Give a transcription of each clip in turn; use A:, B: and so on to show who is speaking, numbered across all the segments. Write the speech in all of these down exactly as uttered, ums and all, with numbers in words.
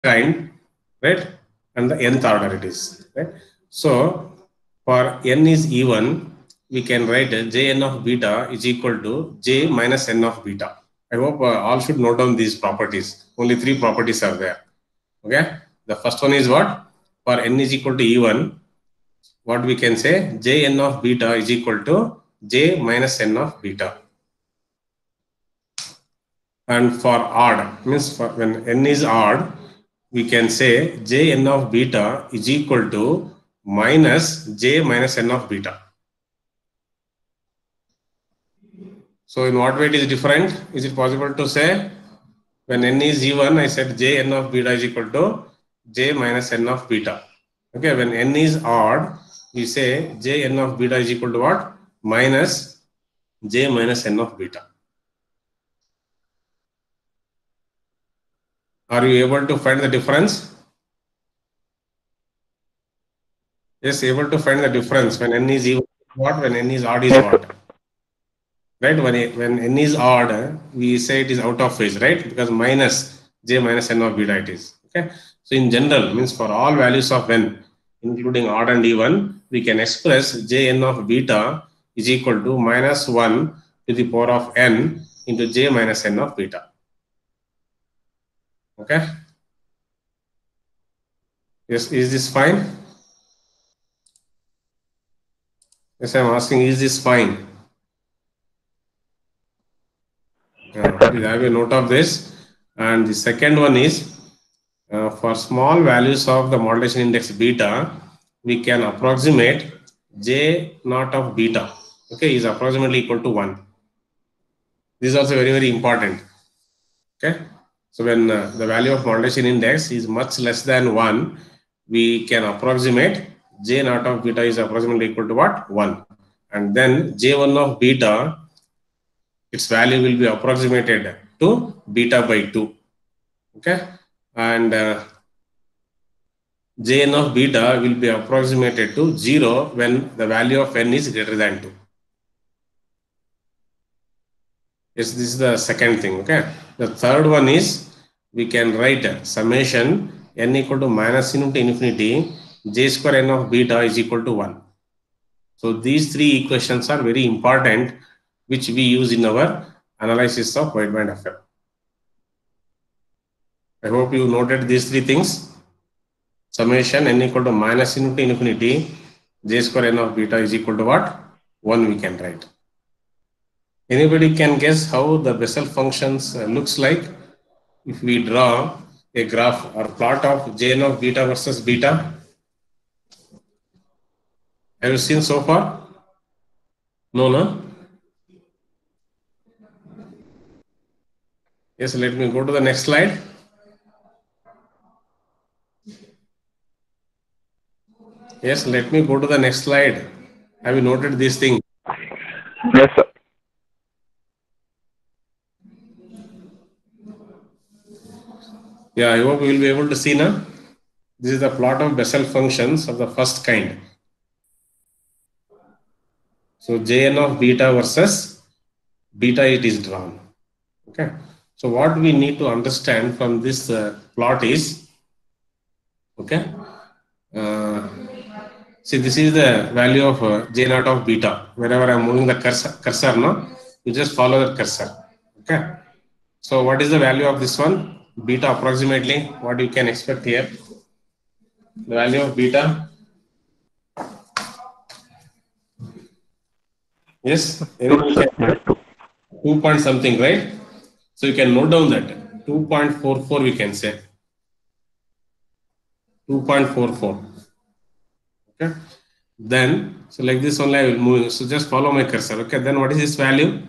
A: kind, right? And the nth order it is, right? So for n is even, we can write Jn of beta is equal to J minus n of beta. I hope uh, all should note down these properties. Only three properties are there. Okay. The first one is what? For n is equal to even, what we can say? Jn of beta is equal to J minus n of beta. And for odd, means for when n is odd, we can say Jn of beta is equal to minus J minus n of beta. So in what way it is different? Is it possible to say when n is even, I said Jn of beta is equal to J minus n of beta. Okay, when n is odd, we say Jn of beta is equal to what? Minus J minus n of beta. Are you able to find the difference? Yes, able to find the difference when n is even what, when n is odd is
B: Yes,
A: what? Right, when, when n is odd, we say it is out of phase, right? Because minus J minus n of beta it is. Okay. So in general, means for all values of n, including odd and even, we can express Jn of beta is equal to minus one to the power of n into J minus n of beta. Okay. Yes, is this fine? Yes, I'm asking, is this fine?
B: yes,
A: Uh,
B: sir.
A: please have a note of this. And the second one is uh, for small values of the modulation index beta, we can approximate J naught of beta, okay, is approximately equal to one. This is also very, very important. Okay. So when uh, the value of modulation index is much less than one, we can approximate J naught of beta is approximately equal to what? one. And then J one of beta, its value will be approximated to beta by two. Okay. And uh, Jn of beta will be approximated to zero when the value of n is greater than two. Yes, this is the second thing. Okay. The third one is we can write summation n equal to minus into infinity j square n of beta is equal to one. So these three equations are very important, which we use in our analysis of wideband F M. I hope you noted these three things. Summation n equal to minus into infinity j square n of beta is equal to what? one we can write. Anybody can guess how the Bessel functions uh, looks like if we draw a graph or plot of Jn of beta versus beta? Have you seen so far? No, no? Yes, let me go to the next slide. Yes, let me go to the next slide. Have you noted this thing?
B: Yes, sir.
A: Yeah, I hope we will be able to see now. This is the plot of Bessel functions of the first kind. So Jn of beta versus beta it is drawn. Okay. So what we need to understand from this uh, plot is, okay, uh, see this is the value of uh, J naught of beta. Wherever I'm moving the cursor, cursor, no, you just follow the cursor. Okay. So what is the value of this one? Beta approximately, what you can expect here? The value of beta. Yes,
B: Two,
A: anyone
B: sir.
A: can
B: Yes, two.
A: two point something, right? So you can note down that two point four four we can say. two point four four. Okay. Then, so like this only I will move. So just follow my cursor. Okay. Then what is this value?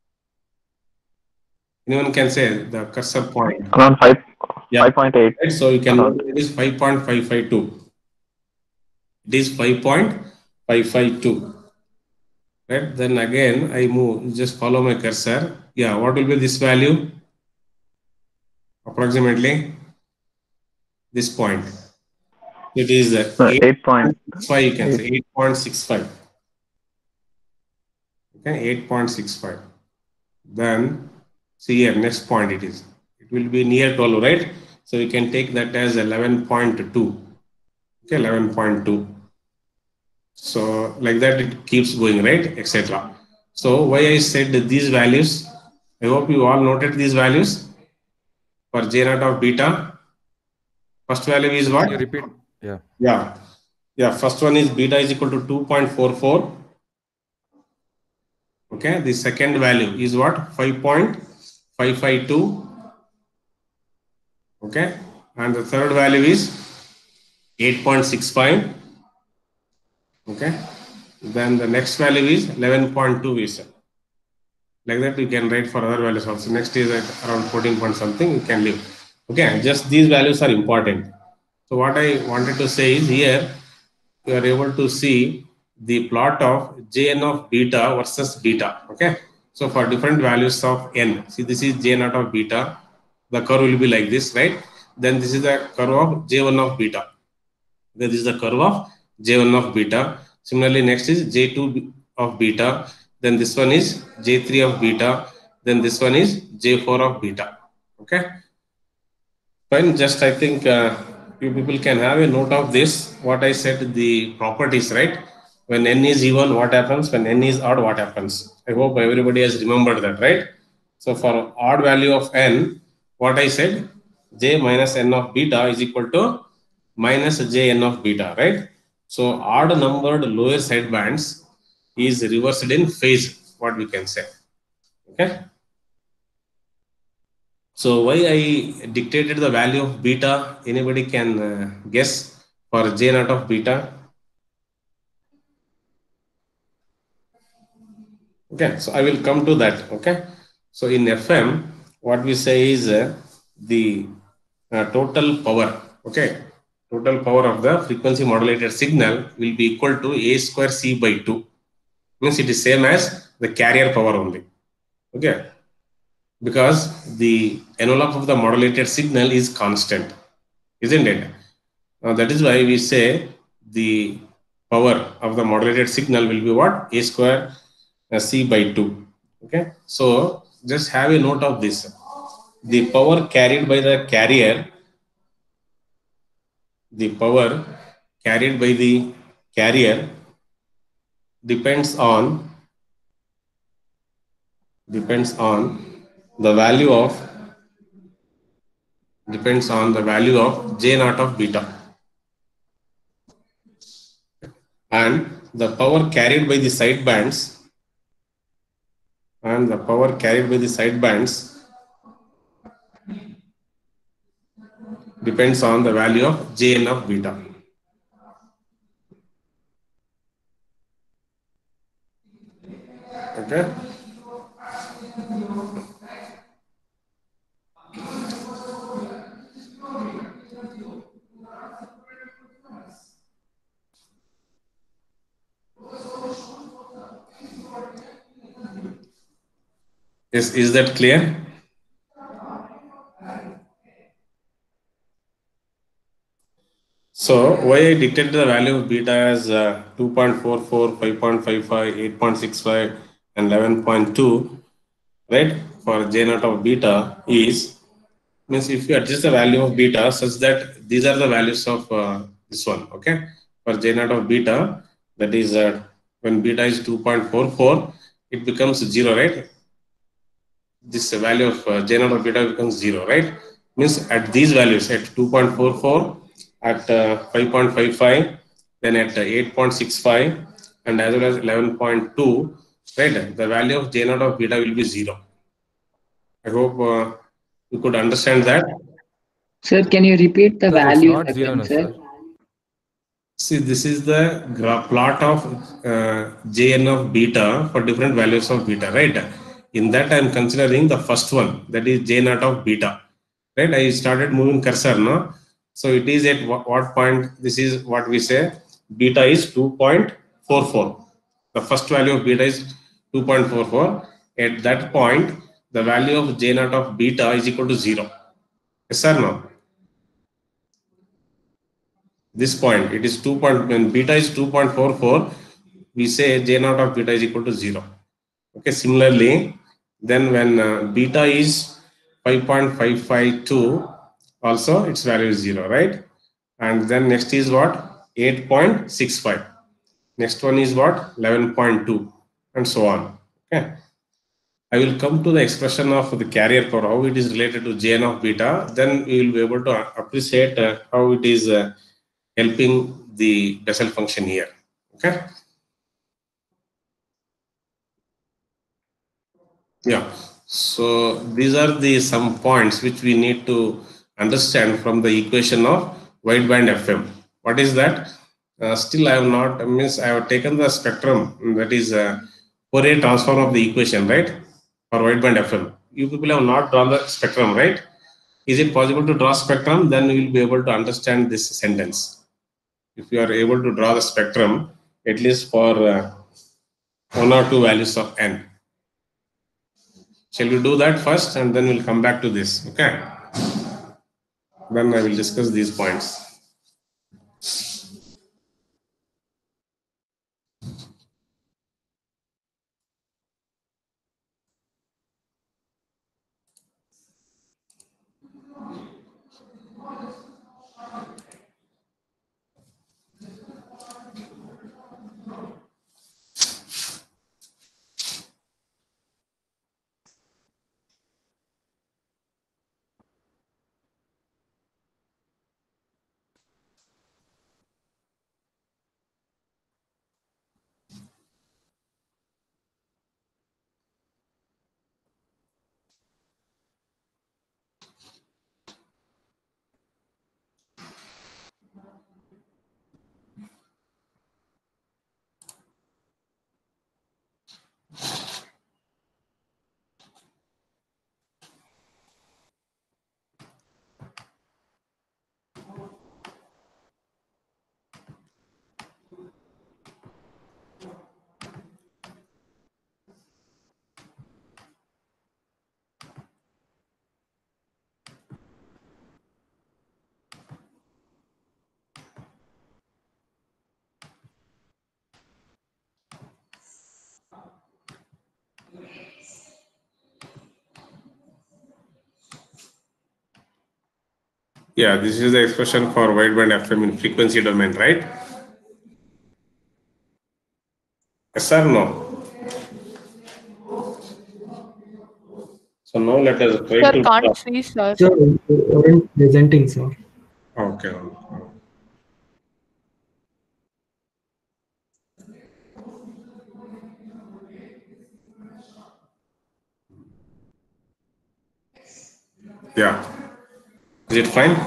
A: Anyone can say the cursor point.
B: Around five,
A: Yeah.
B: five point eight.
A: Right. So you can note
B: Around.
A: it is five point five five two. It is five point five five two. Right. Then again I move. Just follow my cursor. Yeah. What will be this value? Approximately this point. It is uh,
B: Uh, eight point
A: eight point six five. You can
B: eight.
A: say eight point six five. Okay. eight point six five. Then see here next point it is. It will be near twelve, right? So we can take that as eleven point two. Okay, eleven point two. So like that it keeps going, right, et cetera. So why I said these values, I hope you all noted these values for J naught of beta. First value is what?
C: Can you repeat? Yeah.
A: Yeah. Yeah, first one is beta is equal to two point four four. Okay, the second value is what? five point five five two. Okay, and the third value is eight point six five. Okay, then the next value is eleven point two. Is like that you can write for other values also. Next is at around fourteen point something, you can leave. Okay, just these values are important. So what I wanted to say is here you are able to see the plot of Jn of beta versus beta. Okay, so for different values of n, see this is J naught of beta, the curve will be like this, right? Then this is the curve of J one of beta. Then this is the curve of J one of beta. Similarly, next is J two of beta. Then this one is J three of beta. Then this one is J four of beta. Okay. Fine. Just I think uh, you people can have a note of this. What I said, the properties, right? When n is even, what happens? When n is odd, what happens? I hope everybody has remembered that, right? So for odd value of n, what I said, J minus n of beta is equal to minus Jn of beta, right? So odd numbered lower side bands is reversed in phase, what we can say. Okay. So why I dictated the value of beta? Anybody can uh, guess for J naught of beta? Okay, so I will come to that. Okay, so in F M, what we say is uh, the uh, total power. Okay, total power of the frequency modulated signal will be equal to A square C by two. Means it is same as the carrier power only. Okay, because the envelope of the modulated signal is constant, isn't it? Now that is why we say the power of the modulated signal will be what? A square uh, C by two. Okay, so just have a note of this. The power carried by the carrier, the power carried by the carrier depends on depends on the value of depends on the value of J naught of beta, and the power carried by the side bands and the power carried by the side bands depends on the value of Jn of beta. Okay. Is, is that clear? So why I dictated the value of beta as uh, two point four four, five point five five, eight point six five and eleven point two, right, for J naught of beta is, means if you adjust the value of beta such that these are the values of uh, this one, okay, for J naught of beta, that is uh, when beta is two point four four, it becomes zero, right? This value of uh, J naught of beta becomes zero, right? Means at these values at two point four four, at uh, five point five five, then at uh, eight point six five, and as well as eleven point two, right? The value of J naught of beta will be zero. I hope uh, you could understand that.
D: Sir, can you repeat the
C: Sir, it's
D: values
C: not zero,
D: again,
C: no,
D: sir?
C: sir.
A: See, this is the gra- plot of uh, Jn of beta for different values of beta, right? In that, I am considering the first one, that is J naught of beta, right? I started moving cursor, no? So it is at what, what point? This is what we say, beta is two point four four. The first value of beta is two point four four. At that point, the value of J naught of beta is equal to zero. Yes or no? This point, it is two point, when beta is two point four four, we say J naught of beta is equal to zero. Okay, similarly, then when uh, beta is five point five five two also its value is zero, right? And then next is what? eight point six five. Next one is what? eleven point two, and so on. Okay. I will come to the expression of the carrier power, how it is related to J n of beta. Then we will be able to appreciate uh, how it is uh, helping the Bessel function here. Okay. Yeah. So these are the some points which we need to understand from the equation of wideband F M. What is that? Uh, still, I have not means I have taken the spectrum, that is uh, Fourier transform of the equation, right? For wideband F M. You people have not drawn the spectrum, right? Is it possible to draw spectrum? Then we will be able to understand this sentence. If you are able to draw the spectrum, at least for uh, one or two values of n. Shall we do that first, and then we'll come back to this? Okay. Then I will discuss these points. Yeah, this is the expression for wideband F M in frequency domain, right? Yes or no? So now let us try
C: Sir,
A: to.
C: can't see, sir.
D: Sir, you weren't presenting, sir.
A: Okay. Yeah. Is it fine?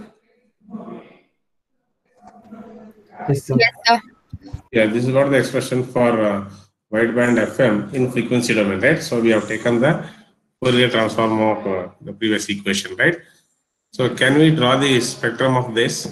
D: Yes, sir.
C: Yes, sir.
A: Yeah, this is what the expression for uh, wideband F M in frequency domain, right? So we have taken the Fourier transform of uh, the previous equation, right? So can we draw the spectrum of this?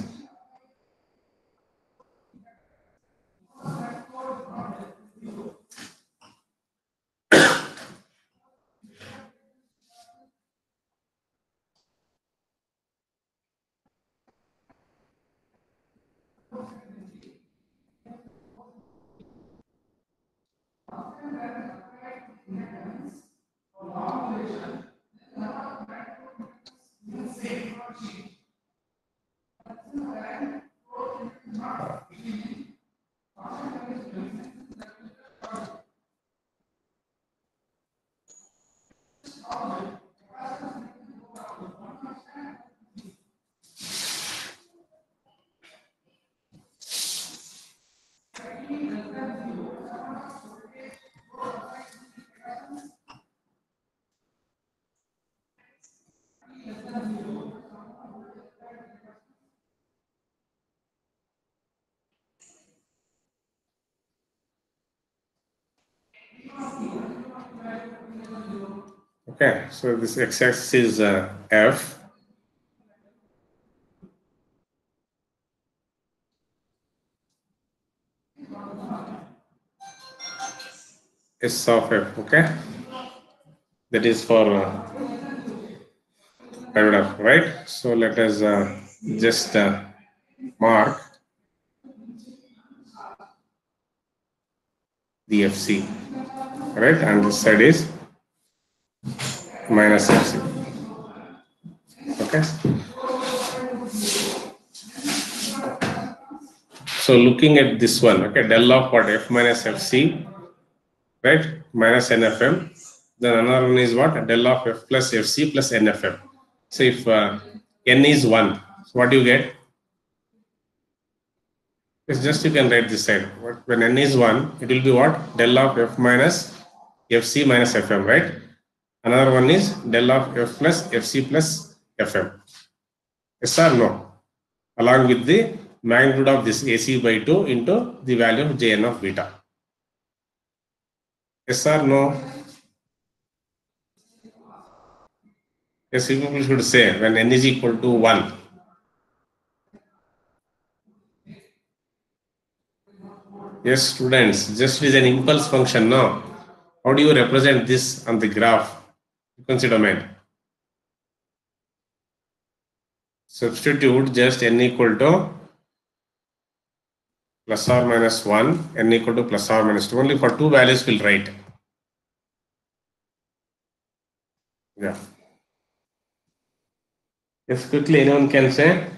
A: Okay, so this x-axis is uh, F. S of F, okay? That is for uh, paragraph, right? So let us uh, just uh, mark the F C, right? And this side is minus F C. Okay. So looking at this one, okay, del of what? F minus Fc, right? Minus N F M. Then another one is what? Del of F plus Fc plus N F M. So if uh, N is one, so what do you get? It's just you can write this side. When N is one, it will be what? Del of F minus Fc minus Fm, right? Another one is del of F plus Fc plus Fm. Yes or no? Along with the magnitude of this A C by two into the value of Jn of beta. Yes or no? Yes, people should say when N is equal to one. Yes, students, just is an impulse function now. How do you represent this on the graph? Frequency domain. Substitute just N equal to plus or minus one, N equal to plus or minus two. Only for two values we'll write. Yeah. Yes, quickly, anyone can say?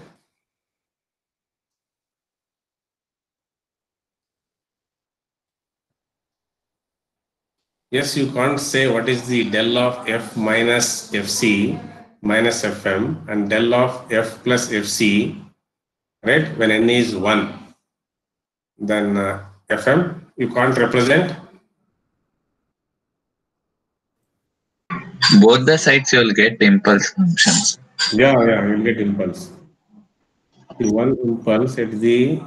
A: Yes, you can't say what is the del of F minus Fc minus Fm and del of F plus Fc, right? When N is one, then uh, Fm, you can't represent.
B: Both the sides you will get impulse functions.
A: Yeah, yeah, you'll get impulse. The one impulse at the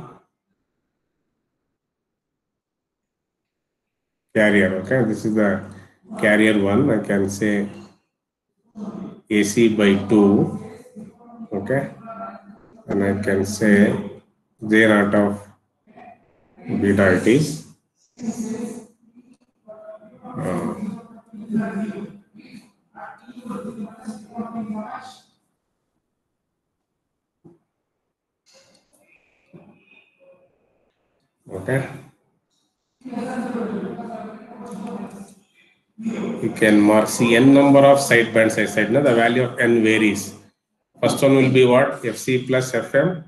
A: carrier, okay? This is the carrier one. I can say A C by two, okay? And I can say J naught of beta it is. Uh, okay? You can mark, see n number of sidebands I said, no? The value of n varies. First one will be what? Fc plus Fm,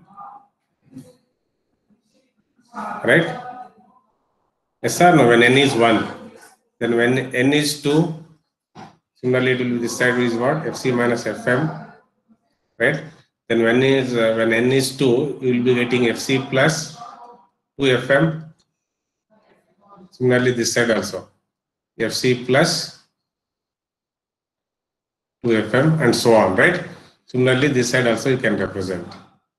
A: right? Yes or no? When n is one. Then when n is two, similarly it will be this side is what? Fc minus Fm, right? Then when is uh, when n is two, you will be getting Fc plus two Fm. Similarly this side also. Fc plus two Fm and so on, right? Similarly this side also you can represent.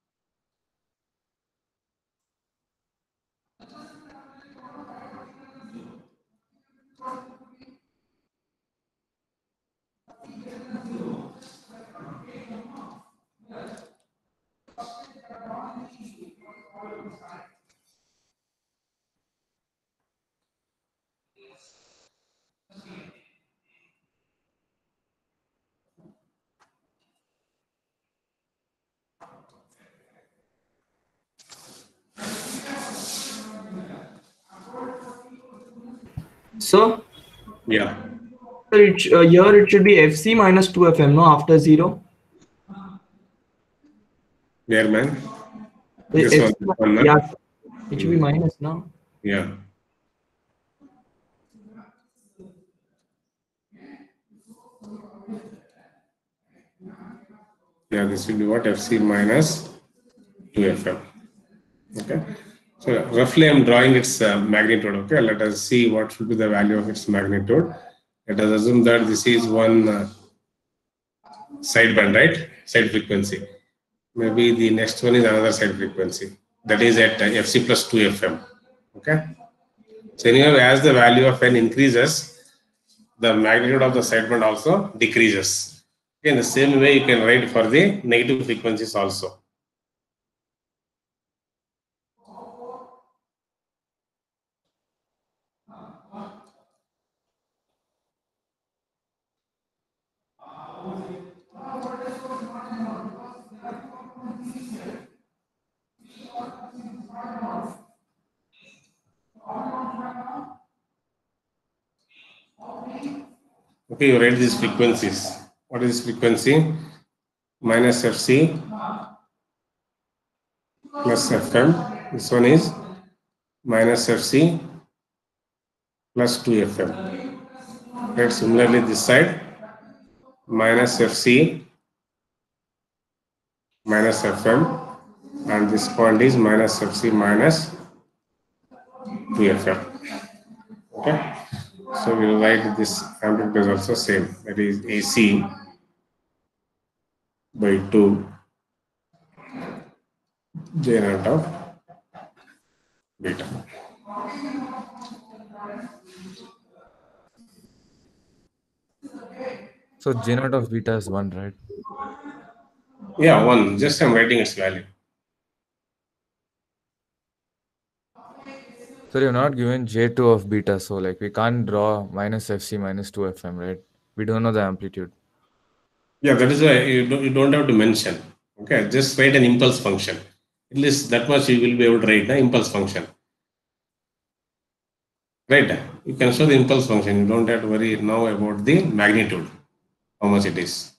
D: So,
A: Yeah.
D: sir, it, sh- uh, here it should be Fc minus two Fm, no, after zero.
A: There, man.
D: Uh,
A: This
D: Fc
A: one, this one, no?
D: yeah, it should be minus, no?
A: Yeah. Yeah, this will be what? Fc minus two Fm. Okay. So roughly I'm drawing its uh, magnitude. Okay. Let us see what should be the value of its magnitude. Let us assume that this is one uh, sideband, right? Side frequency. Maybe the next one is another side frequency. That is at uh, Fc plus two Fm. Okay. So anyway, as the value of n increases, the magnitude of the sideband also decreases. Okay, in the same way, you can write for the negative frequencies also. Okay, you write these frequencies. What is this frequency? Minus Fc plus Fm This one is minus F C plus two F M. Right. Similarly, this side minus F C minus F M, and this point is minus F C minus two F M. Okay. So we will write this amplitude is also same. That is A C by two J naught of beta.
C: So J naught of beta is one, right?
A: Yeah, one. Just I'm writing its value.
C: So you're not given J two of beta, so like we can't draw minus F C minus two F M, right? We don't know the amplitude.
A: Yeah, that is why you don't, you don't have to mention. Okay, just write an impulse function. At least that much you will be able to write the impulse function. Right? You can show the impulse function. You don't have to worry now about the magnitude, how much it is.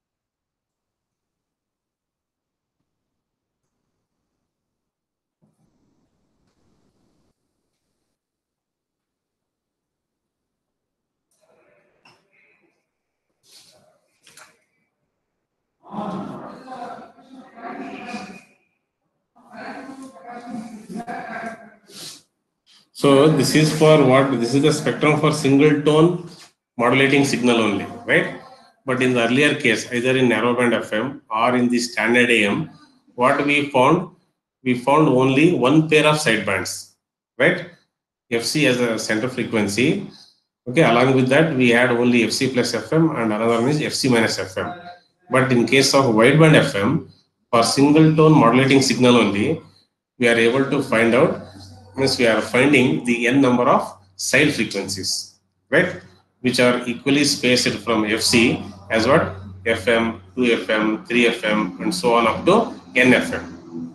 A: So this is for what? This is the spectrum for single tone modulating signal only, right? But in the earlier case, either in narrowband F M or in the standard A M, what we found, we found only one pair of sidebands, right? F C as a center frequency. Okay, along with that, we had only F C plus F M and another one is F C minus F M. But in case of wideband F M, for single tone modulating signal only, we are able to find out, means we are finding the n number of side frequencies, right? Which are equally spaced from F C as what? F M, two F M, three F M, and so on up to N F M.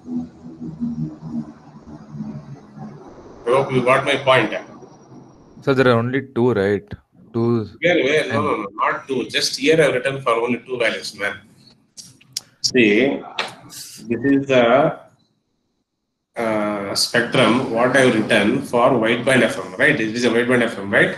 A: I hope you got my point.
C: So there are only two, right? Two.
A: Where, where? No, no, no, not two. Just here I have written for only two values, man. See, this is the uh, spectrum, what I have written for wideband F M, right? It is a wideband F M, right?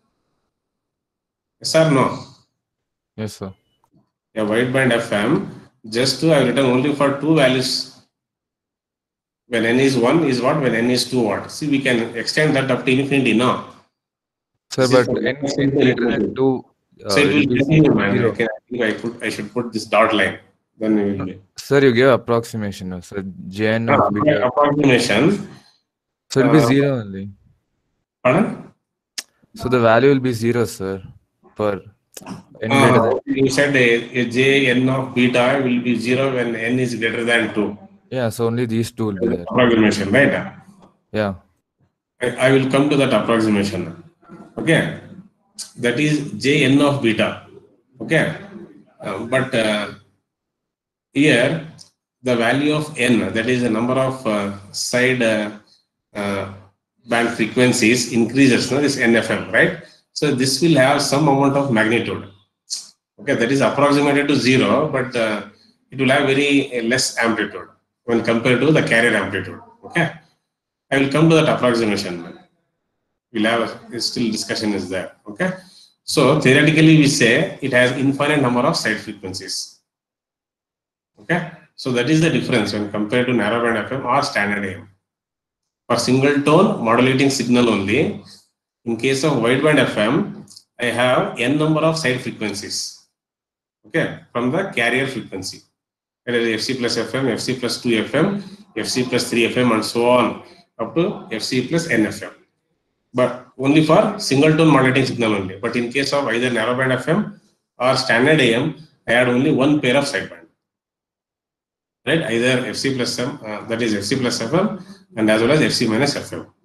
A: Yes or no?
C: Yes, sir.
A: A wideband F M, just to I have written only for two values. When n is one is what? When n is two what? See, we can extend that up to infinity now.
C: Sir,
A: This is
C: but
A: for-
C: n n greater than two. Uh,
A: So it will
C: be
A: continue, man. I,
C: zero.
A: can, I think I, put, I should put this dot line. Then we will be.
C: Sir, you give approximation. No? So J n
A: Ah,
C: of beta.
A: approximation.
C: So it will be
A: uh,
C: zero only.
A: Pardon?
C: So the value will be zero, sir, for n
A: Ah,
C: greater than.
A: you said a, a J n of beta will be zero when n is greater than two.
C: Yeah, so only these two will be there.
A: Approximation, right?
C: Yeah.
A: I, I will come to that approximation. Okay, that is J n of beta. Okay, uh, but uh, here the value of n, that is the number of uh, side uh, uh, band frequencies increases. No, this N F M, right? So this will have some amount of magnitude. Okay, that is approximated to zero, but uh, it will have very uh, less amplitude when compared to the carrier amplitude. Okay, I will come to that approximation. We'll have a, still discussion is there. Okay, so theoretically we say it has infinite number of side frequencies. Okay, so that is the difference when compared to narrowband F M or standard A M. For single tone modulating signal only, in case of wideband F M, I have n number of side frequencies. Okay, from the carrier frequency. That is F C plus F M, F C plus two F M, F C plus three F M, and so on up to F C plus N F M. But only for single tone modulating signal only. But in case of either narrowband F M or standard A M, I had only one pair of sideband. Right? Either F C plus M, uh, that is F C plus F M, and as well as F C minus F M.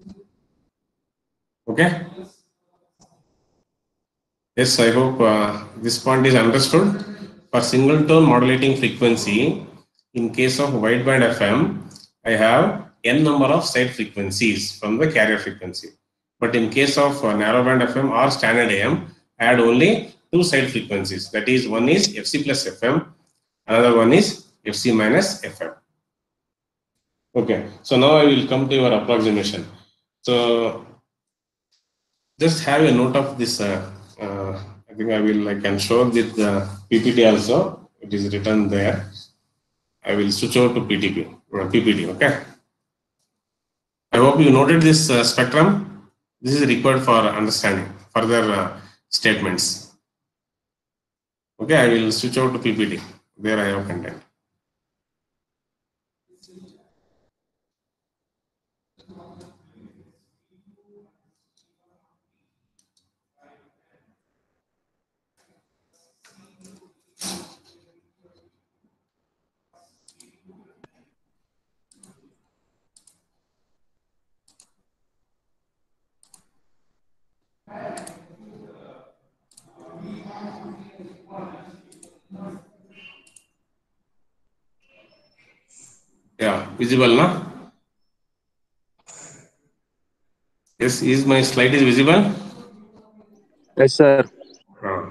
A: Okay? Yes, I hope uh, this point is understood. For single tone modulating frequency, in case of wideband F M, I have n number of side frequencies from the carrier frequency. But in case of uh, narrowband F M or standard A M, I had only two side frequencies. That is, one is F C plus F M, another one is F C minus F M. Okay, so now I will come to your approximation. So just have a note of this. Uh, uh, I think I will, I can show with the P P T also. It is written there. I will switch over to P T P or P P T. Okay. I hope you noted this uh, spectrum. This is required for understanding further uh, statements. Okay, I will switch over to P P T. There I have content. Yeah, visible now? Yes, is my slide is visible?
E: Yes, sir.
A: Uh,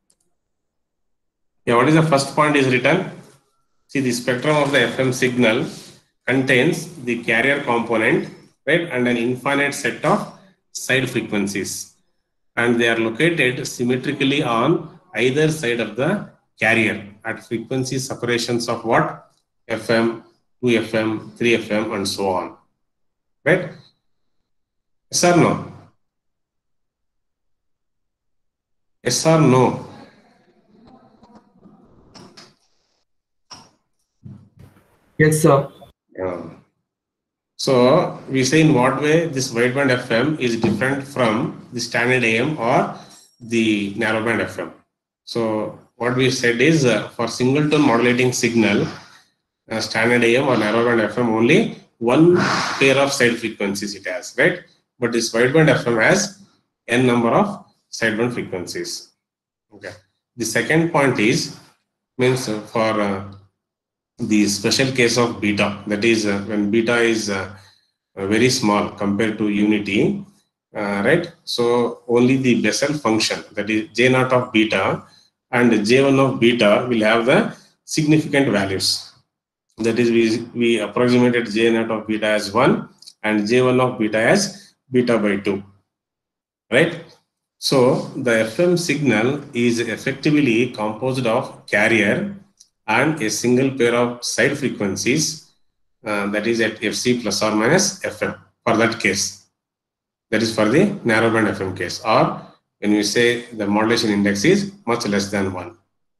A: yeah, what is the first point is written? See, the spectrum of the F M signal contains the carrier component, right, and an infinite set of side frequencies, and they are located symmetrically on either side of the carrier at frequency separations of what? F M, two F M, three F M, and so on, right? Yes or no? Yes or no?
D: Yes, sir.
A: Yeah. So we say in what way this wideband F M is different from the standard A M or the narrowband F M. So what we said is uh, for singleton modulating signal, uh, standard A M or narrowband F M only one pair of side frequencies it has, right? But this wideband F M has n number of sideband frequencies. Okay. The second point is means uh, for uh, the special case of beta, that is uh, when beta is uh, uh, very small compared to unity, uh, right? So only the Bessel function, that is J naught of beta and J one of beta will have the significant values. That is, we, we approximated J naught of beta as one and J one of beta as beta by two, right? So the F M signal is effectively composed of carrier and a single pair of side frequencies, uh, that is at F C plus or minus F M for that case. That is for the narrowband F M case, or when we say the modulation index is much less than one.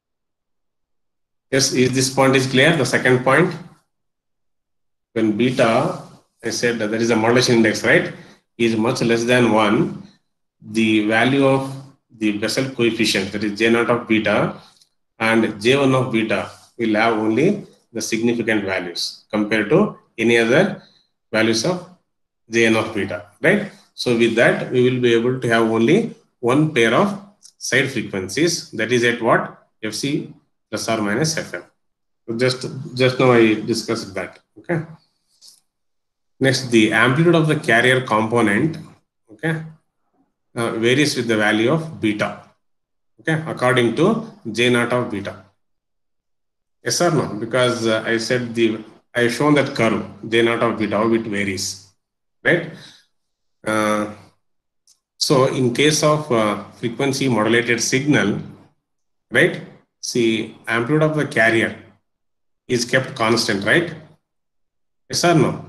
A: Yes, is this point is clear? The second point, when beta, I said that there is a modulation index, right, is much less than one, the value of the Bessel coefficient, that is J naught of beta and J one of beta, will have only the significant values compared to any other values of Jn of beta, right? So with that, we will be able to have only one pair of side frequencies, that is at what? F C plus or minus F M. So just, just now I discussed that, okay? Next, the amplitude of the carrier component, okay, uh, varies with the value of beta, okay, according to J naught of beta. Yes or no? Because uh, I said the I have shown that curve J naught of beta, how it varies, right? Uh, so in case of uh, frequency modulated signal, right? See, amplitude of the carrier is kept constant, right? Yes or no?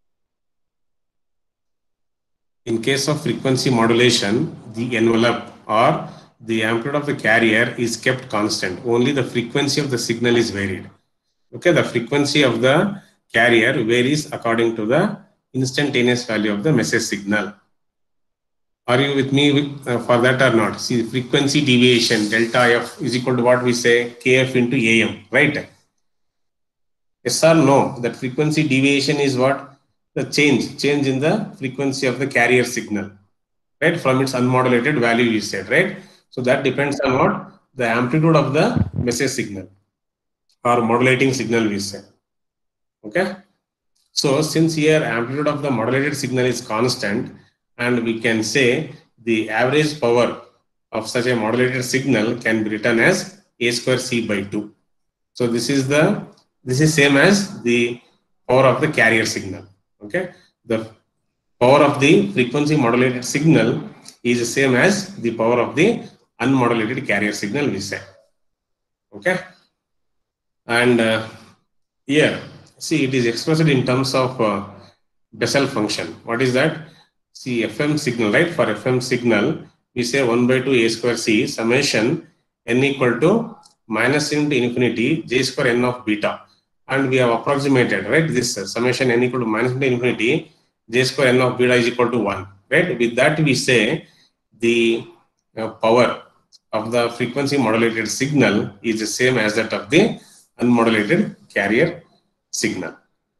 A: In case of frequency modulation, the envelope or the amplitude of the carrier is kept constant. Only the frequency of the signal is varied. Okay, the frequency of the carrier varies according to the instantaneous value of the message signal. Are you with me with, uh, for that or not? See, the frequency deviation delta F is equal to what we say K F into A M, right? Yes or no? That frequency deviation is what? The change, change in the frequency of the carrier signal, right? From its unmodulated value, you said, right? So that depends on what? The amplitude of the message signal or modulating signal, we say. Okay. So since here amplitude of the modulated signal is constant, and we can say the average power of such a modulated signal can be written as A square C by two. So this is the this is same as the power of the carrier signal. Okay, the power of the frequency modulated signal is the same as the power of the unmodulated carrier signal, we say. Okay, and uh, here, see, it is expressed in terms of uh, Bessel function. What is that? See, F M signal, right? For F M signal, we say one by two a square c summation n equal to minus into infinity j square n of beta. And we have approximated, right? This uh, summation n equal to minus into infinity j square n of beta is equal to one, right? With that, we say the uh, power of the frequency modulated signal is the same as that of the unmodulated carrier signal.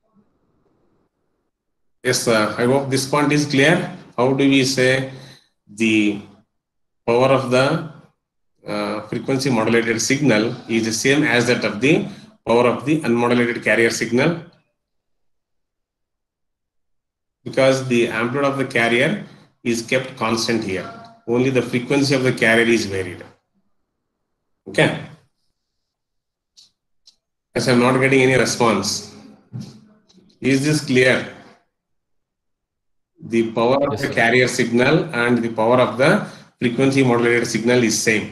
A: Yes, uh, I hope this point is clear. How do we say the power of the uh, frequency modulated signal is the same as that of the power of the unmodulated carrier signal? Because the amplitude of the carrier is kept constant here. Only the frequency of the carrier is varied. Okay. As I'm not getting any response. Is this clear? The power of
C: Yes,
A: the
C: sir.
A: carrier signal and the power of the frequency modulated signal is same.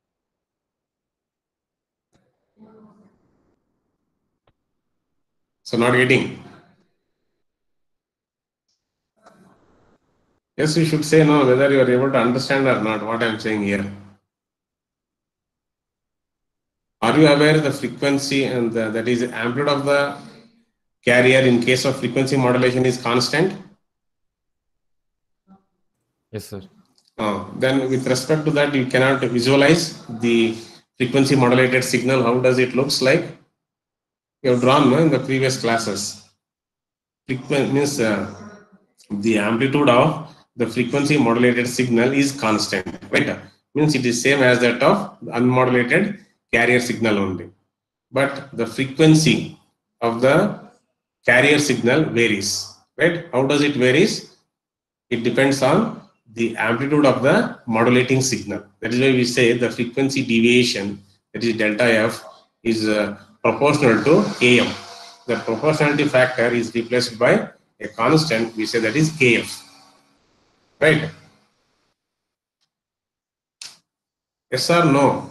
A: So not getting. Yes, you should say no, whether you are able to understand or not what I am saying here. Are you aware the frequency and the, that is amplitude of the carrier in case of frequency modulation is constant?
C: Yes, sir.
A: Uh, then with respect to that, you cannot visualize the frequency modulated signal. How does it looks like? You have drawn no, in the previous classes. Frequency means uh, the amplitude of the frequency modulated signal is constant, right? Means it is same as that of unmodulated carrier signal only. But the frequency of the carrier signal varies, right? How does it varies? It depends on the amplitude of the modulating signal. That is why we say the frequency deviation, that is delta f, is uh, proportional to A M. The proportionality factor is replaced by a constant, we say that is K F. Right? Yes or no?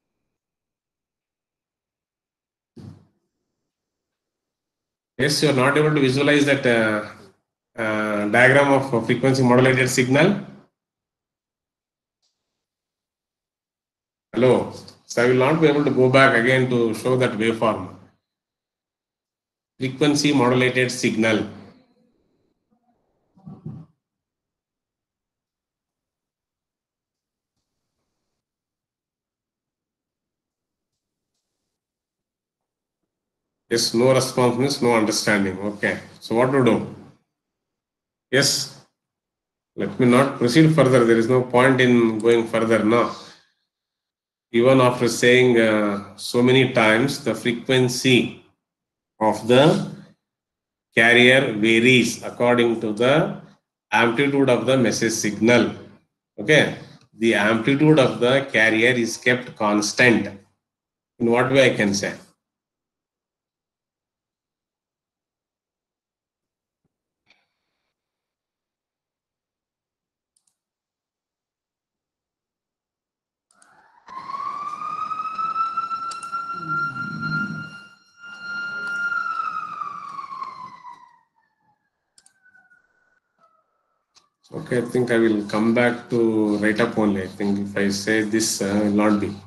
A: Yes, you are not able to visualize that uh, uh, diagram of frequency modulated signal. Hello. So I will not be able to go back again to show that waveform. Frequency modulated signal. Yes, no response means no understanding. Okay. So what to do? Yes. Let me not proceed further. There is no point in going further now. Even after saying uh, so many times, the frequency of the carrier varies according to the amplitude of the message signal. Okay. The amplitude of the carrier is kept constant. In what way I can say? Okay, I think I will come back to write up only. I think if I say this, uh, will not be.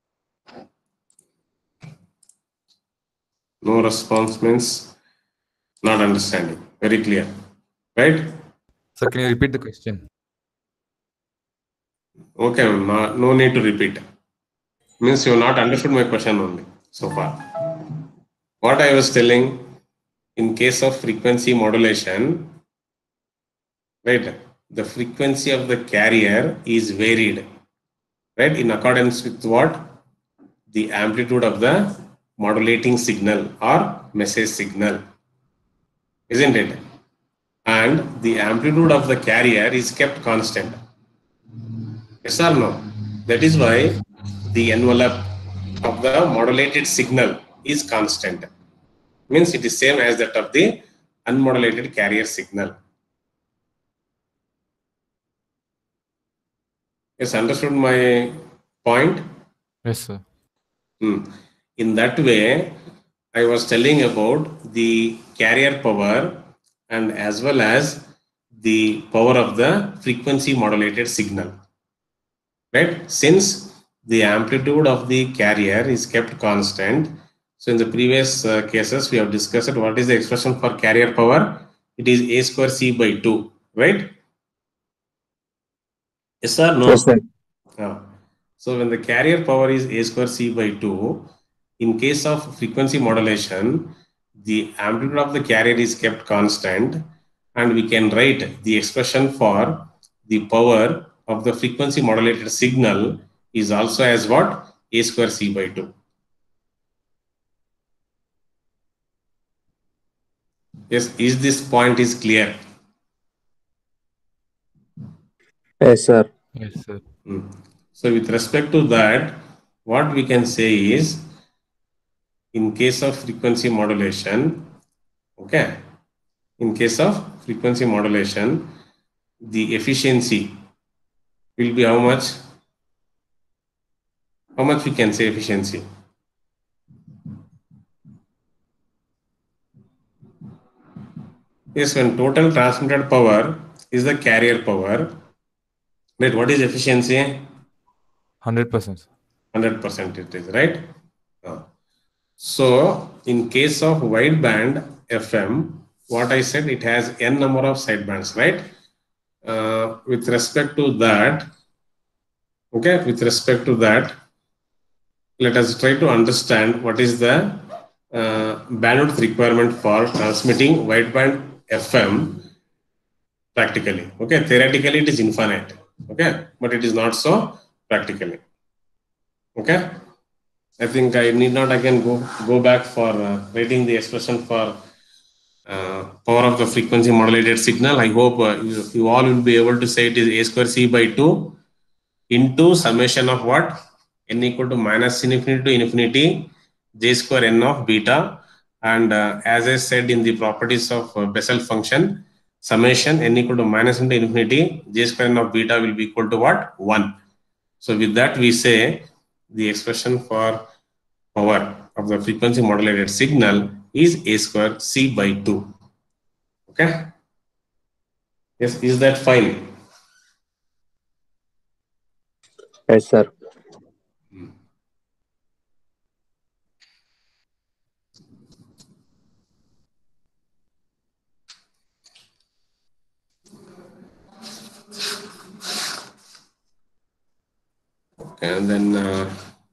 A: No response means not understanding. Very clear. Right?
C: Sir, can you repeat the question?
A: Okay, no, no need to repeat. Means you have not understood my question only so far. What I was telling, in case of frequency modulation, right, the frequency of the carrier is varied, right, in accordance with what? The amplitude of the modulating signal or message signal, isn't it? And the amplitude of the carrier is kept constant. Yes or no? That is why the envelope of the modulated signal is constant. Means it is same as that of the unmodulated carrier signal. Yes, understood my point?
C: Yes, sir.
A: Hmm. In that way, I was telling about the carrier power and as well as the power of the frequency modulated signal. Right? Since the amplitude of the carrier is kept constant, so in the previous uh, cases we have discussed what is the expression for carrier power. It is a square c by two, right? Yes or no?
E: Yes, sir.
A: Ah. So when the carrier power is a square c by two, in case of frequency modulation, the amplitude of the carrier is kept constant, and we can write the expression for the power of the frequency modulated signal is also as what? A square c by two. Yes, is this point is clear?
E: Yes, sir.
C: Yes, sir.
A: Hmm. So with respect to that, what we can say is, in case of frequency modulation, okay, in case of frequency modulation, the efficiency will be how much? How much we can say efficiency? Yes, when total transmitted power is the carrier power, right? What is efficiency?
C: one hundred percent.
A: one hundred percent it is, right? Uh, So, in case of wideband F M, what I said, it has n number of sidebands, right? Uh, with respect to that, okay, with respect to that, let us try to understand what is the uh, bandwidth requirement for transmitting wideband F M practically. Okay, theoretically it is infinite, okay, but it is not so practically. Okay, I think I need not again go go back for uh, writing the expression for uh, power of the frequency modulated signal. I hope uh, you, you all will be able to say it is a square c by two into summation of what? N equal to minus infinity to infinity j square n of beta. And uh, as I said in the properties of uh, Bessel function, summation n equal to minus into infinity j square n of beta will be equal to what? one. So with that we say the expression for power of the frequency modulated signal is a square c by two. Okay? Yes, is that fine?
E: Yes, sir.
A: Okay, and then uh,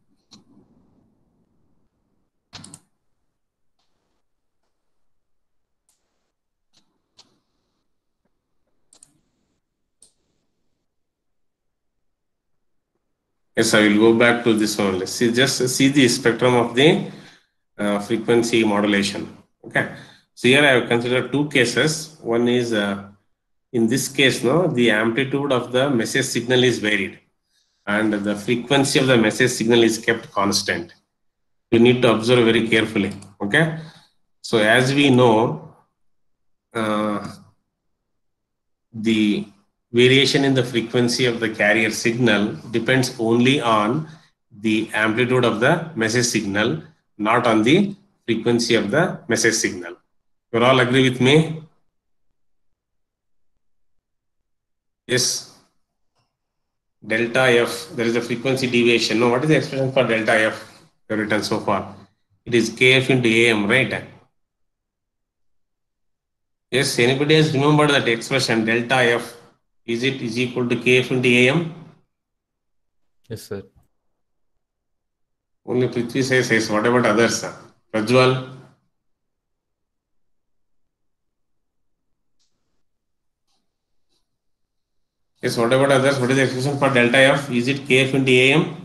A: yes, I will go back to this one. Let's see, just see the spectrum of the uh, frequency modulation. Okay, so here I have considered two cases. One is uh, in this case, no, the amplitude of the message signal is varied, and the frequency of the message signal is kept constant. You need to observe very carefully. Okay, so as we know, uh, the variation in the frequency of the carrier signal depends only on the amplitude of the message signal, not on the frequency of the message signal. You all agree with me? Yes. Delta F, there is a frequency deviation. No, what is the expression for delta F you have written so far? It is K F into A M, right? Yes, anybody has remembered that expression delta F? Is it is equal to K F into A M?
C: Yes, sir.
A: Only Prithvi says yes. What about others? Prajwal? Yes, what about others? What is the expression for delta F? Is it K F into A M?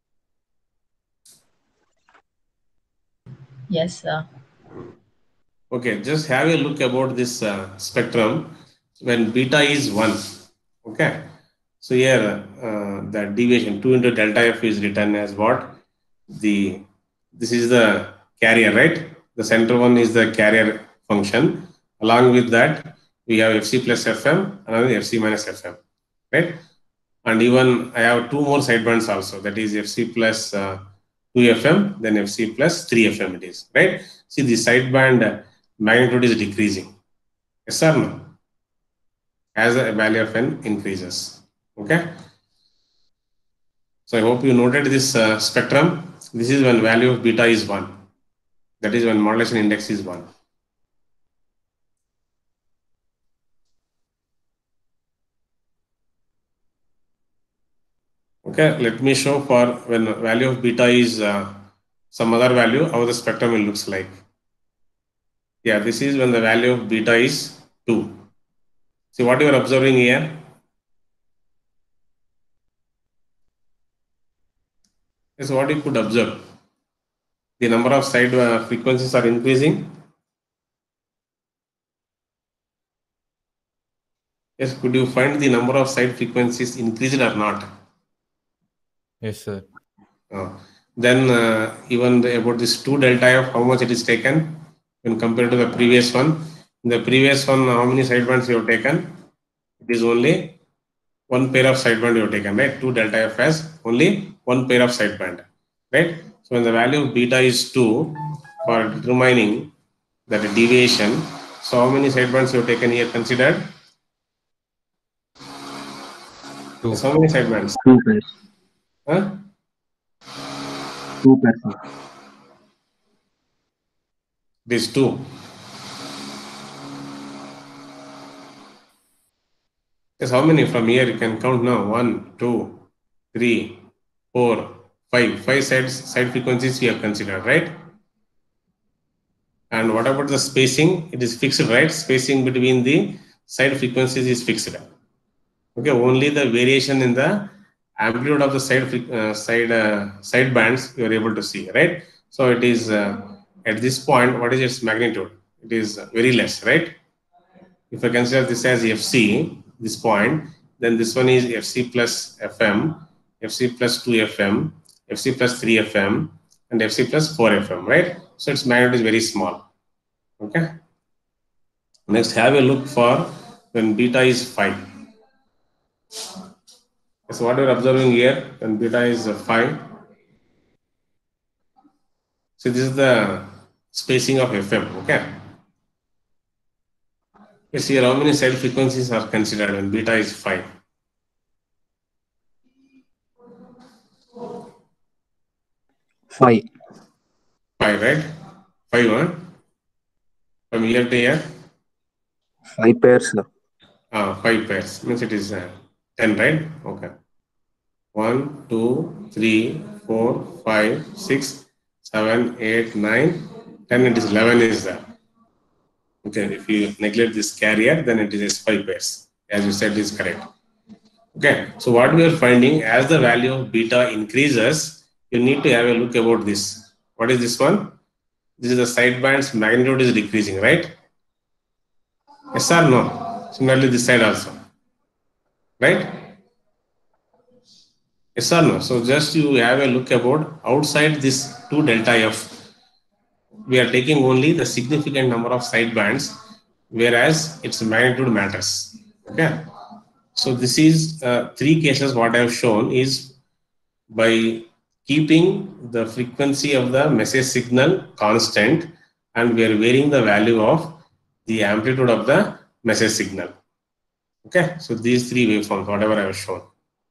F: Yes, sir.
A: Okay, just have a look about this uh, spectrum when beta is one. Okay, so here uh, the deviation two into delta F is written as what? The this is the carrier, right? The center one is the carrier function. Along with that, we have Fc plus Fm, another Fc minus Fm, right? And even I have two more sidebands also. That is Fc plus uh, two F M, then Fc plus three F M it is, right? See, the sideband magnitude is decreasing. Yes or no? As the value of n increases. Okay. So I hope you noted this uh, spectrum. This is when value of beta is one. That is when modulation index is one. Okay, let me show for when value of beta is uh, some other value, how the spectrum will looks like. Yeah, this is when the value of beta is two. See what you are observing here. Is what you could observe. The number of side uh, frequencies are increasing. Yes, could you find the number of side frequencies increased or not?
C: Yes, sir.
A: Uh, then uh, even the, about this two delta f, how much it is taken when compared to the previous one. In the previous one, how many sidebands you have taken? It is only one pair of sideband you have taken, right? two delta f has only one pair of sideband, right? So when the value of beta is two, for determining that deviation, so how many sidebands you have taken here considered?
C: Two.
A: Yes, how many sidebands?
E: Two pairs.
A: Huh?
E: Two pairs.
A: These two. Yes, how many from here you can count now? One, two, three, four, five. Five sides, side frequencies we have considered, right? And what about the spacing? It is fixed, right? Spacing between the side frequencies is fixed. Okay, only the variation in the amplitude of the side uh, side uh, side bands you are able to see, right? So it is uh, at this point, what is its magnitude? It is very less, right? If I consider this as F C, this point, then this one is F C plus F M, F C plus two F M, F C plus three F M, and F C plus four F M, right? So its magnitude is very small. Okay. Next, have a look for when beta is five. So what we are observing here, when beta is five. So this is the spacing of F M. Okay. Yes, here how many side frequencies are considered when beta is five?
E: Five.
A: Five, right? Five, huh? From here to here?
E: Five pairs, sir.
A: Ah, five pairs. Means it is uh, ten, right? Okay. One, two, three, four, five, six, seven, eight, nine, ten. It is eleven is there. Okay. If you neglect this carrier, then it is five pairs. As you said, is correct. Okay. So what we are finding, as the value of beta increases, you need to have a look about this. What is this one? This is the sideband's magnitude is decreasing, right? Yes or no? Similarly, this side also, right? Yes or no? So just you have a look about outside this two delta f. We are taking only the significant number of sidebands, whereas its magnitude matters. Okay. So this is uh, three cases. What I have shown is by keeping the frequency of the message signal constant, and we are varying the value of the amplitude of the message signal. Okay, so these three waveforms, whatever I have shown.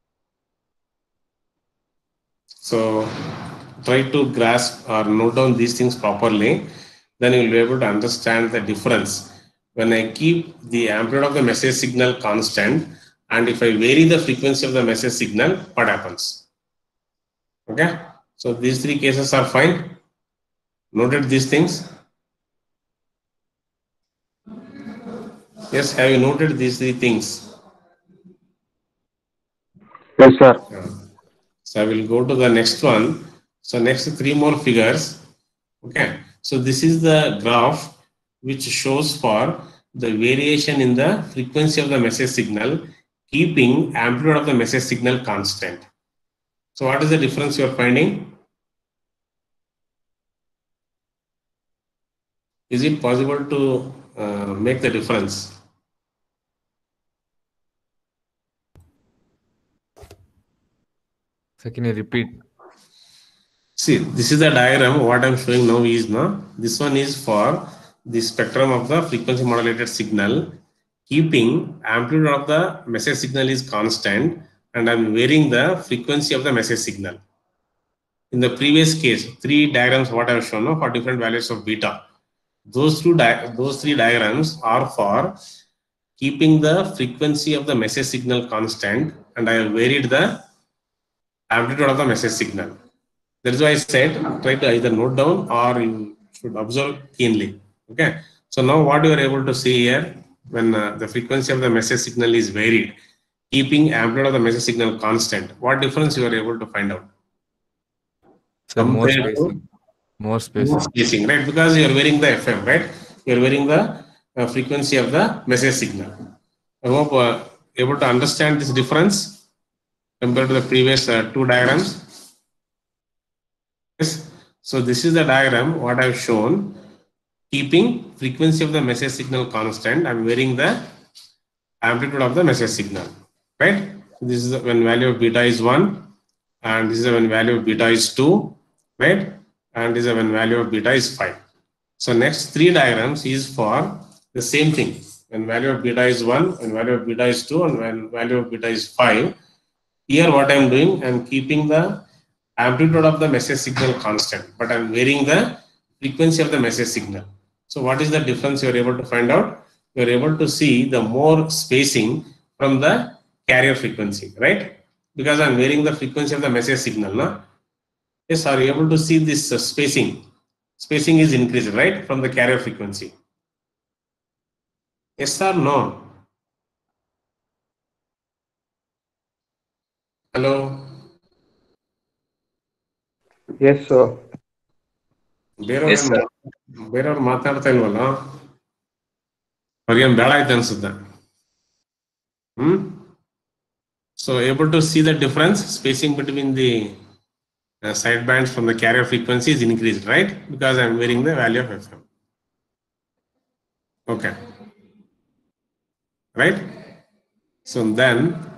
A: So try to grasp or note down these things properly, then you will be able to understand the difference. When I keep the amplitude of the message signal constant, and if I vary the frequency of the message signal, what happens? Okay, so these three cases are fine. Noted these things? Yes, have you noted these three things?
E: Yes, sir.
A: Yeah. So I will go to the next one. So next three more figures. Okay, so this is the graph which shows for the variation in the frequency of the message signal, keeping amplitude of the message signal constant. So what is the difference you are finding? Is it possible to uh, make the difference?
C: So can you repeat?
A: See, this is the diagram. What I'm showing now is now this one is for the spectrum of the frequency modulated signal, keeping amplitude of the message signal is constant, and I'm varying the frequency of the message signal. In the previous case, three diagrams what I've shown now for different values of beta. Those two di- those three diagrams are for keeping the frequency of the message signal constant, and I have varied the amplitude of the message signal. That is why I said try to either note down or you should observe keenly. Okay. So now what you are able to see here, when uh, the frequency of the message signal is varied, keeping amplitude of the message signal constant, what difference you are able to find out?
C: So more
A: Compared to
C: spacing. More
A: more
C: spacing.
A: spacing, right? Because you are varying the F M, right? You are varying the uh, frequency of the message signal. I hope uh, able to understand this difference compared to the previous uh, two diagrams. Yes. So this is the diagram what I've shown. Keeping frequency of the message signal constant, I'm varying the amplitude of the message signal, right? This is when value of beta is one, and this is when value of beta is two, right? And this is when value of beta is five. So next three diagrams is for the same thing. When value of beta is one, when value of beta is two, and when value of beta is five. Here what I'm doing, I'm keeping the amplitude of the message signal constant, but I'm varying the frequency of the message signal. So what is the difference you are able to find out? You are able to see the more spacing from the carrier frequency, right? Because I'm varying the frequency of the message signal. No? Yes, are you able to see this uh, spacing? Spacing is increased, right, from the carrier frequency. Yes or no? Hello?
E: Yes, sir.
A: ಬೇರೆಯವ್ರು
B: Yes, sir.
A: ಬೇರೆಯವ್ರು ಮಾತಾಡ್ತಾ ಇಲ್ವಲ್ಲ, ಅವ್ರಿಗೇನು ಬೇಡ ಆಯ್ತು ಅನ್ಸುತ್ತೆ. Hmm So able to see the difference, spacing between the uh, side bands from the carrier frequency is increased, right? Because I'm varying the value of F M. Okay. Right? So then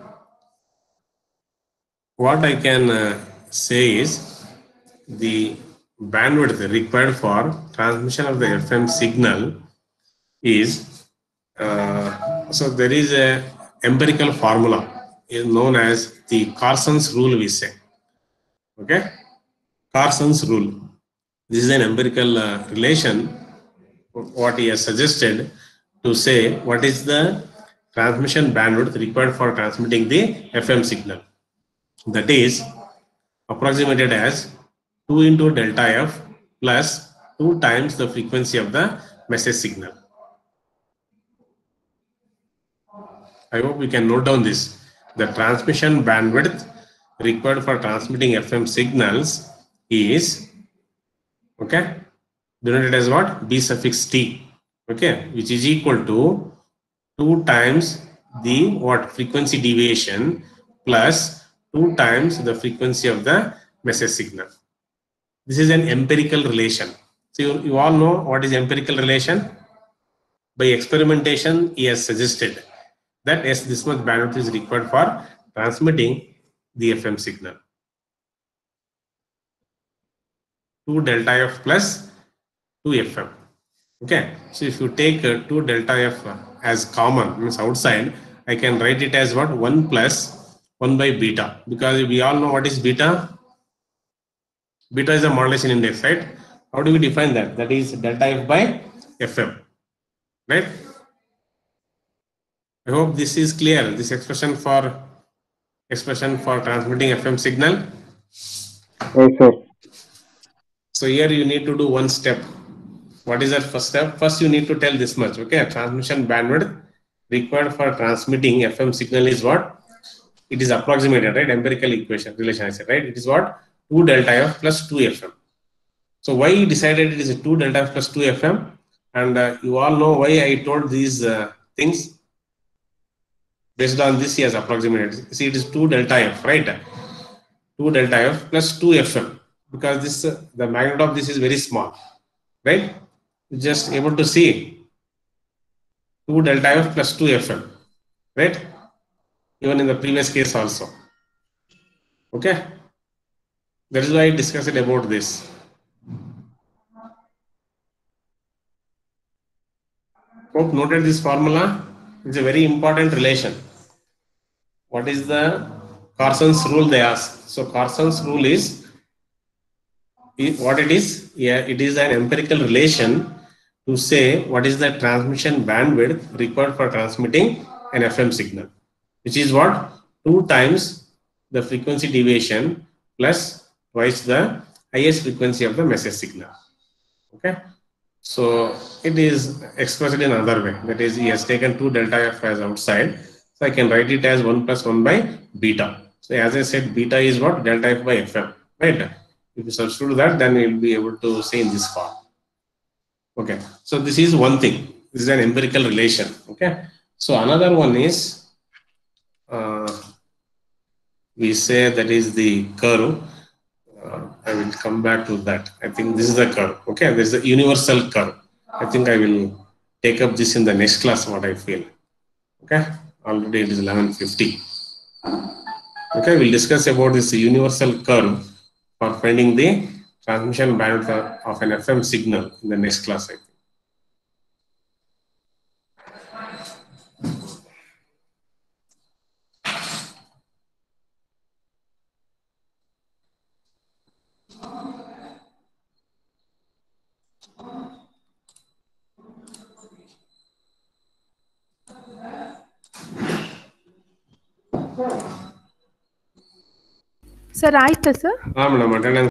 A: what I can uh, say is the bandwidth required for transmission of the F M signal is, uh, so there is a empirical formula is known as the Carson's rule, we say. Okay? Carson's rule. This is an empirical uh, relation, what he has suggested to say what is the transmission bandwidth required for transmitting the F M signal. That is approximated as two into delta F plus two times the frequency of the message signal. I hope we can note down this. The transmission bandwidth required for transmitting F M signals is, okay, denoted as what? B suffix T, okay, which is equal to two times the what? Frequency deviation plus two times the frequency of the message signal. This is an empirical relation. So you, you all know what is empirical relation? By experimentation, he has suggested that yes, this much bandwidth is required for transmitting the F M signal. two delta F plus two F M. Okay, so if you take uh, two delta F as common, means outside, I can write it as what? one plus one by beta, because we all know what is beta. Beta is a modulation index, right? How do we define that? That is delta F by F M, right? I hope this is clear. This expression for expression for transmitting F M signal.
E: Yes, sir.
A: So here you need to do one step. What is that first step? First you need to tell this much. Okay, transmission bandwidth required for transmitting F M signal is what? It is approximated, right? Empirical equation relation, I said, right? It is what? two delta F plus two F M. So why he decided it is two delta F plus two F M? And uh, you all know why I told these uh, things. Based on this, he has approximated. See, it is two delta F, right? two delta F plus two F M, because this uh, the magnitude of this is very small, right? just able to see two delta F plus two F M, right? Even in the previous case also. Okay. That is why I discussed about this. Hope noted this formula. It's a very important relation. What is the Carson's rule they ask? So Carson's rule is what it is? Yeah, it is an empirical relation to say what is the transmission bandwidth required for transmitting an F M signal, which is what? Two times the frequency deviation plus twice the highest frequency of the message signal. Okay. So it is expressed in another way. That is, he has taken two delta F as outside. So I can write it as one plus one by beta. So as I said, beta is what? Delta F by F M, right? If you substitute that, then you'll be able to say in this form. Okay. So this is one thing. This is an empirical relation. Okay. So another one is, uh, we say that is the curve. Uh, I will come back to that. I think this is the curve. Okay. This is the universal curve. I think I will take up this in the next class, what I feel. Okay. Already it is eleven fifty. Okay. We'll discuss about this universal curve for finding the transmission bandwidth of an F M signal in the next class, I think.
F: Sir ಆಯ್ತಾ sir?
A: ಹಾ madam, attendance